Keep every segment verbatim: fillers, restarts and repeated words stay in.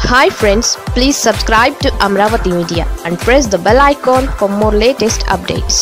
Hi friends, please subscribe to Amaravathi Media and press the bell icon for more latest updates.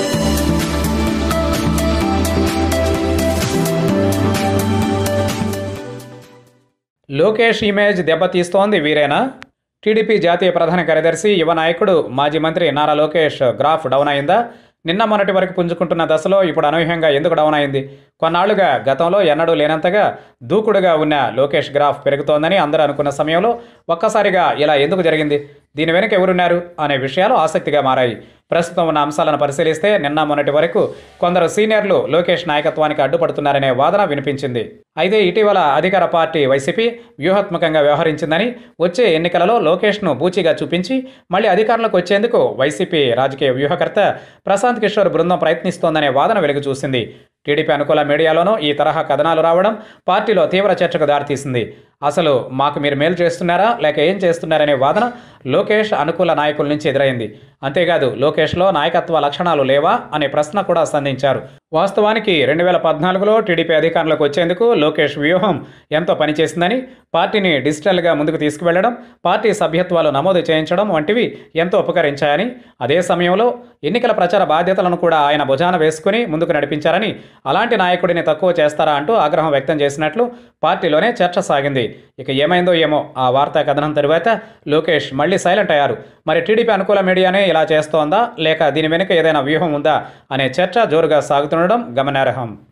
Lokesh image దెబ్బతీస్తోంది వీరేనా? టీడీపీ జాతీయ ప్రధాన కార్యదర్శి యువ నాయకుడు మాజీ మంత్రి నారా లోకేష్ గ్రాఫ్ డౌన్ అయిందా? నిన్న మొన్నటి వరకు పుంజుకుంటున్న దశలో ఇప్పుడు అనూహ్యంగా ఎందుకు డౌన్ అయింది? కొన్నాళ్లుగా గతంలో ఎన్నడూ లేనంతగా దూకుడుగా ఉన్న లోకేష్ గ్రాఫ్ పెరుగుతోందని అందరూ అనుకున్న సమయంలో ఒక్కసారిగా ఇలా ఎందుకు జరిగింది? దీని వెనుక ఎవరున్నారు అనే విషయాలు ఆసక్తిగా మారాయి. ప్రస్తుతం ఉన్న అంశాలను పరిశీలిస్తే నిన్న మొన్నటి వరకు కొందరు సీనియర్లు లోకేష్ నాయకత్వానికి అడ్డుపడుతున్నారనే వాదన వినిపించింది. అయితే ఇటీవల అధికార పార్టీ వైసీపీ వ్యూహాత్మకంగా వ్యవహరించిందని, వచ్చే ఎన్నికలలో లోకేష్ను బూచిగా చూపించి మళ్లీ అధికారంలోకి వచ్చేందుకు వైసీపీ రాజకీయ వ్యూహకర్త ప్రశాంత్ కిషోర్ బృందం ప్రయత్నిస్తోందనే వాదన వెలుగు చూసింది. టీడీపీ అనుకూల మీడియాలోనూ ఈ తరహా కథనాలు రావడం పార్టీలో తీవ్ర చర్చకు దారితీసింది. అసలు మాకు మీరు మేలు చేస్తున్నారా లేక ఏం చేస్తున్నారనే వాదన లోకేష్ అనుకూల నాయకుల నుంచి ఎదురైంది. అంతేకాదు లోకేష్లో నాయకత్వ లక్షణాలు లేవా అనే ప్రశ్న కూడా సంధించారు. వాస్తవానికి రెండు వేల పద్నాలుగులో టీడీపీ అధికారంలోకి వచ్చేందుకు లోకేష్ వ్యూహం ఎంతో పనిచేసిందని, పార్టీని డిజిటల్గా ముందుకు తీసుకువెళ్లడం, పార్టీ సభ్యత్వాలు నమోదు చేయించడం వంటివి ఎంతో ఉపకరించాయని, అదే సమయంలో ఎన్నికల ప్రచార బాధ్యతలను కూడా ఆయన భుజాన వేసుకుని ముందుకు నడిపించారని, అలాంటి నాయకుడిని తక్కువ చేస్తారా అంటూ ఆగ్రహం వ్యక్తం చేసినట్లు పార్టీలోనే చర్చ సాగింది. ఇక ఏమైందో ఏమో ఆ వార్తా కథనం తరువాత లోకేష్ మళ్లీ సైలెంట్ అయ్యారు. మరి టీడీపీ అనుకూల మీడియానే ఇలా చేస్తోందా లేక దీని వెనుక ఏదైనా వ్యూహం ఉందా అనే చర్చ జోరుగా సాగుతుండడం గమనార్హం.